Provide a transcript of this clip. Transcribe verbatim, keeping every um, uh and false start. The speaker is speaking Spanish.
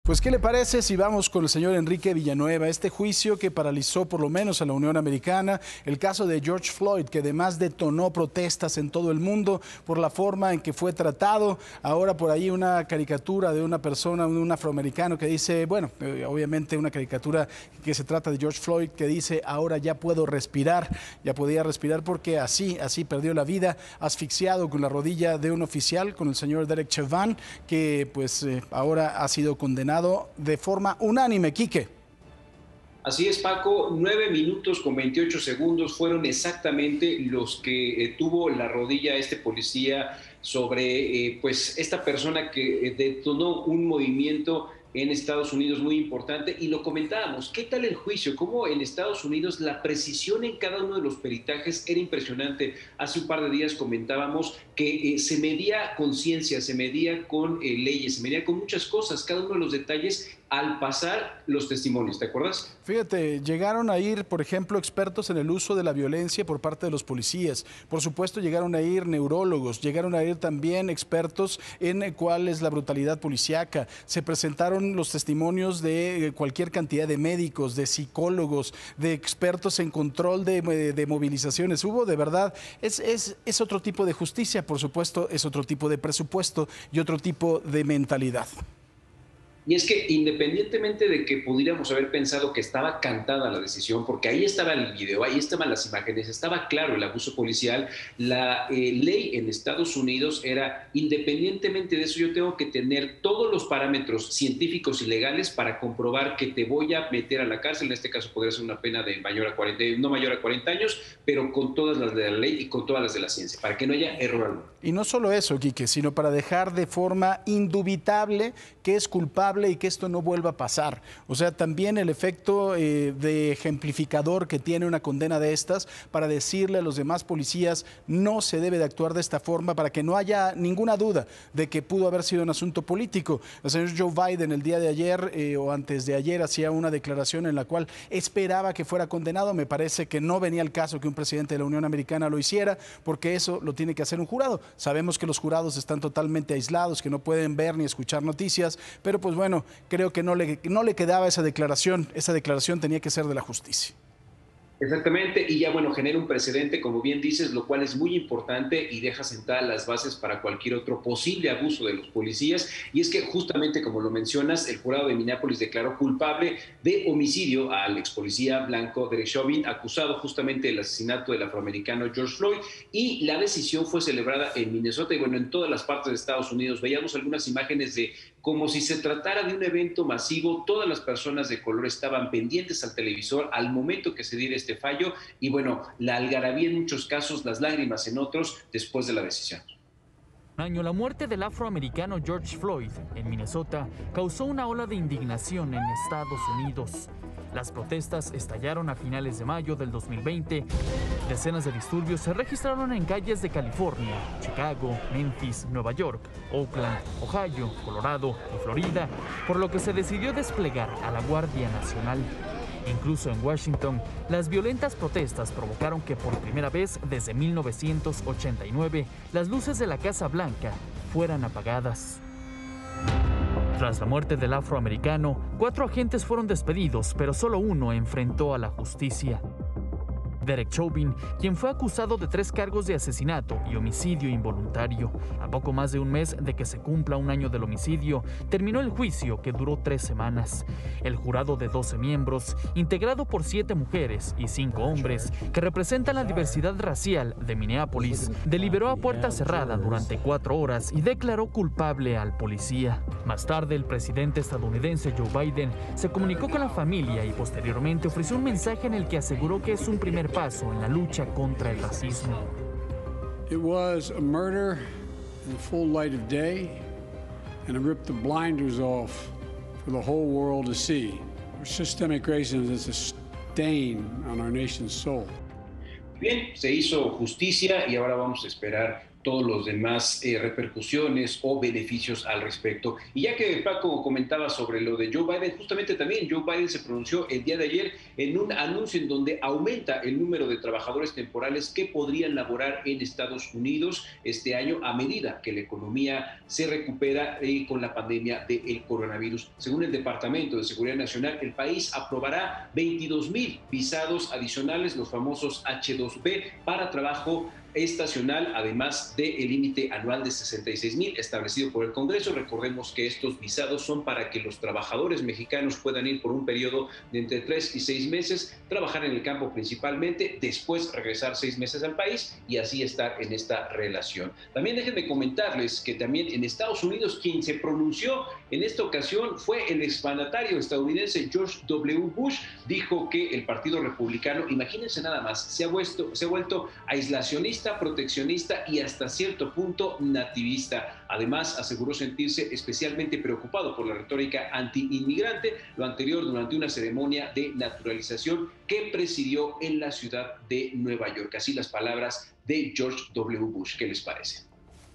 Pues, ¿qué le parece si vamos con el señor Enrique Villanueva? Este juicio que paralizó por lo menos a la Unión Americana, el caso de George Floyd, que además detonó protestas en todo el mundo por la forma en que fue tratado. Ahora por ahí una caricatura de una persona, un afroamericano que dice, bueno, eh, obviamente una caricatura que se trata de George Floyd, que dice, ahora ya puedo respirar, ya podía respirar porque así, así perdió la vida, asfixiado con la rodilla de un oficial, con el señor Derek Chauvin, que pues eh, ahora ha sido condenado de forma unánime. Quique. Así es, Paco, nueve minutos con veintiocho segundos fueron exactamente los que eh, tuvo la rodilla este policía sobre eh, pues esta persona que eh, detonó un movimiento en Estados Unidos muy importante, y lo comentábamos, ¿qué tal el juicio? Cómo en Estados Unidos la precisión en cada uno de los peritajes era impresionante. Hace un par de días comentábamos que eh, se medía con ciencia, se medía con eh, leyes, se medía con muchas cosas, cada uno de los detalles al pasar los testimonios, ¿te acuerdas? Fíjate, llegaron a ir, por ejemplo, expertos en el uso de la violencia por parte de los policías. Por supuesto, llegaron a ir neurólogos, llegaron a ir también expertos en cuál es la brutalidad policíaca. Se presentaron los testimonios de cualquier cantidad de médicos, de psicólogos, de expertos en control de, de movilizaciones. Hubo, de verdad, es, es, es otro tipo de justicia, por supuesto, es otro tipo de presupuesto y otro tipo de mentalidad. Y es que independientemente de que pudiéramos haber pensado que estaba cantada la decisión, porque ahí estaba el video, ahí estaban las imágenes, estaba claro el abuso policial, la eh, ley en Estados Unidos era, independientemente de eso, yo tengo que tener todos los parámetros científicos y legales para comprobar que te voy a meter a la cárcel. En este caso podría ser una pena de mayor a cuarenta, no mayor a cuarenta años, pero con todas las de la ley y con todas las de la ciencia, para que no haya error alguno. Y no solo eso, Quique, sino para dejar de forma indubitable que es culpable y que esto no vuelva a pasar. O sea, también el efecto eh, de ejemplificador que tiene una condena de estas para decirle a los demás policías no se debe de actuar de esta forma, para que no haya ninguna duda de que pudo haber sido un asunto político. El señor Joe Biden el día de ayer eh, o antes de ayer hacía una declaración en la cual esperaba que fuera condenado. Me parece que no venía el caso que un presidente de la Unión Americana lo hiciera, porque eso lo tiene que hacer un jurado. Sabemos que los jurados están totalmente aislados, que no pueden ver ni escuchar noticias, pero pues bueno, creo que no le, no le quedaba esa declaración, esa declaración tenía que ser de la justicia. Exactamente, y ya bueno, genera un precedente, como bien dices, lo cual es muy importante y deja sentadas las bases para cualquier otro posible abuso de los policías. Y es que justamente como lo mencionas, el jurado de Minneapolis declaró culpable de homicidio al ex policía blanco Derek Chauvin, acusado justamente del asesinato del afroamericano George Floyd, y la decisión fue celebrada en Minnesota y bueno, en todas las partes de Estados Unidos. Veíamos algunas imágenes de como si se tratara de un evento masivo, todas las personas de color estaban pendientes al televisor al momento que se diera este fallo, y bueno, la algarabía en muchos casos, las lágrimas en otros, después de la decisión. Año, la muerte del afroamericano George Floyd en Minnesota causó una ola de indignación en Estados Unidos. Las protestas estallaron a finales de mayo del dos mil veinte. Decenas de disturbios se registraron en calles de California, Chicago, Memphis, Nueva York, Oakland, Ohio, Colorado y Florida, por lo que se decidió desplegar a la Guardia Nacional. Incluso en Washington, las violentas protestas provocaron que por primera vez desde mil novecientos ochenta y nueve las luces de la Casa Blanca fueran apagadas. Tras la muerte del afroamericano, cuatro agentes fueron despedidos, pero solo uno enfrentó a la justicia. Derek Chauvin, quien fue acusado de tres cargos de asesinato y homicidio involuntario. A poco más de un mes de que se cumpla un año del homicidio, terminó el juicio, que duró tres semanas. El jurado de doce miembros, integrado por siete mujeres y cinco hombres, que representan la diversidad racial de Minneapolis, deliberó a puerta cerrada durante cuatro horas y declaró culpable al policía. Más tarde, el presidente estadounidense Joe Biden se comunicó con la familia y posteriormente ofreció un mensaje en el que aseguró que es un primer paso en la lucha contra el racismo. It was a murder in the full light of day, and it ripped the blinders off for the whole world to see. Systemic racism is a stain on our nation's soul. Bien, se hizo justicia y ahora vamos a esperar todos los demás eh, repercusiones o beneficios al respecto. Y ya que Paco comentaba sobre lo de Joe Biden, justamente también Joe Biden se pronunció el día de ayer en un anuncio en donde aumenta el número de trabajadores temporales que podrían laborar en Estados Unidos este año a medida que la economía se recupera eh, con la pandemia del coronavirus. Según el Departamento de Seguridad Nacional, el país aprobará veintidós mil visados adicionales, los famosos H dos B, para trabajo estacional, además del límite anual de sesenta y seis mil establecido por el Congreso. Recordemos que estos visados son para que los trabajadores mexicanos puedan ir por un periodo de entre tres y seis meses, trabajar en el campo principalmente, después regresar seis meses al país y así estar en esta relación. También déjenme comentarles que también en Estados Unidos quien se pronunció en esta ocasión fue el exmandatario estadounidense George W. Bush. Dijo que el Partido Republicano, imagínense nada más, se ha vuelto, se ha vuelto aislacionista, proteccionista y hasta cierto punto nativista. Además, aseguró sentirse especialmente preocupado por la retórica anti-inmigrante, lo anterior durante una ceremonia de naturalización que presidió en la ciudad de Nueva York. Así las palabras de George W. Bush. ¿Qué les parece?